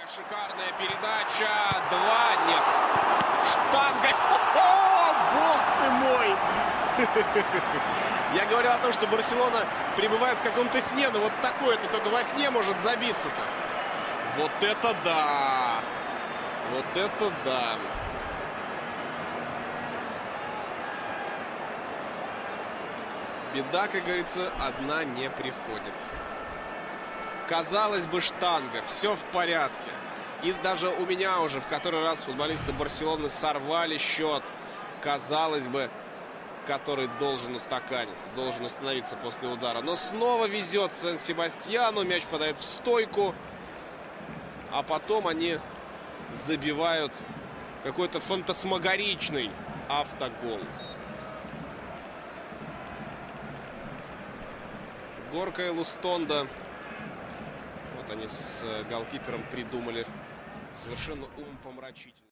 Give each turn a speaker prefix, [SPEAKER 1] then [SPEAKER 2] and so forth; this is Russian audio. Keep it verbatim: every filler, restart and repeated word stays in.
[SPEAKER 1] Шикарная передача. Два. Нет. Штанга. О, бог ты мой. Я говорил о том, что Барселона пребывает в каком-то сне. Но вот такое-то только во сне может забиться-то. Вот это да. Вот это да. Беда, как говорится, одна не приходит. Казалось бы, штанга, все в порядке. И даже у меня уже в который раз футболисты Барселоны сорвали счет. Казалось бы, который должен устаканиться, должен установиться после удара. Но снова везет Сан-Себастьяну, мяч подает в стойку. А потом они забивают какой-то фантасмагоричный автогол. Горка и Лустонда. Вот они с голкипером придумали совершенно умопомрачительно.